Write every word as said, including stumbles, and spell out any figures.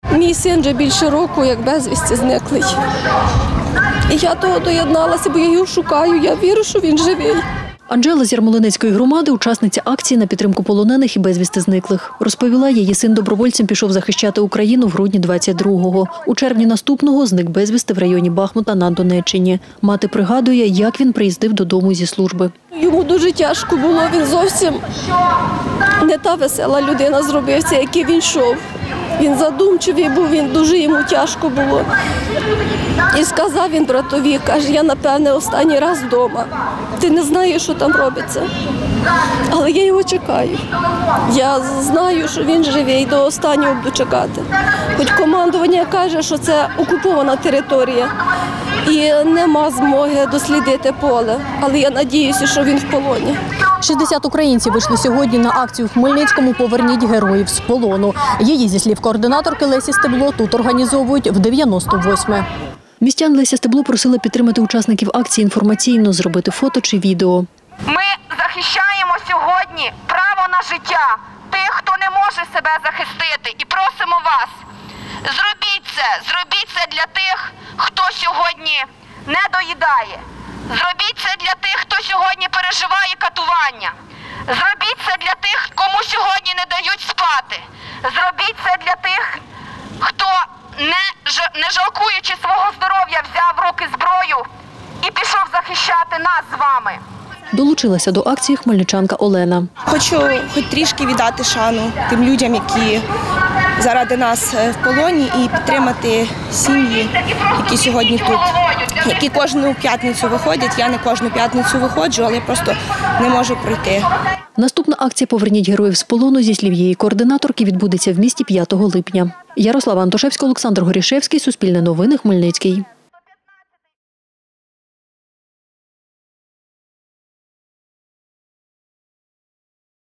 Мій син вже більше року, як безвісті зниклий. І я того доєдналася, бо я його шукаю, я вірю, що він живий. Анжела з Ярмолинецької громади – учасниця акції на підтримку полонених і безвісти зниклих. Розповіла, її син добровольцем пішов захищати Україну в грудні двадцять другого. У червні наступного зник безвісти в районі Бахмута на Донеччині. Мати пригадує, як він приїздив додому зі служби. Йому дуже тяжко було, він зовсім не та весела людина зробився, який він йшов. Він задумчивий був, він дуже йому тяжко було. І сказав він братові, каже, я, напевне, останній раз вдома. Ти не знаєш, що там робиться. Але я його чекаю. Я знаю, що він живий, до останнього буду чекати. Хоч командування каже, що це окупована територія і нема змоги дослідити поле. Але я сподіваюся, що він в полоні. шістдесят українців вийшли сьогодні на акцію в Хмельницькому «Поверніть героїв з полону». Її, зі слів координаторки Лесі Стебло, тут організовують в дев'яносто восьме. Містян Леся Стебло просила підтримати учасників акції інформаційно, зробити фото чи відео. Ми захищаємо сьогодні право на життя тих, хто не може себе захистити. І просимо вас, зробіть це, зробіть це для тих, хто сьогодні не доїдає. Зробіть це для тих, хто сьогодні переживає катування. Зробіть це для тих, кому сьогодні не дають спати. Зробіть це для тих, хто, не, не жалкуючи свого здоров'я, взяв в руки зброю і пішов захищати нас з вами. Долучилася до акції хмельничанка Олена. Хочу хоч трішки віддати шану тим людям, які заради нас в полоні, і підтримати сім'ї, які сьогодні тут, які кожну п'ятницю виходять. Я не кожну п'ятницю виходжу, але просто не можу пройти. Наступна акція «Поверніть героїв з полону» зі слів її координаторки відбудеться в місті п'ятого липня. Ярослава Антошевська, Олександр Горішевський, Суспільне новини, Хмельницький.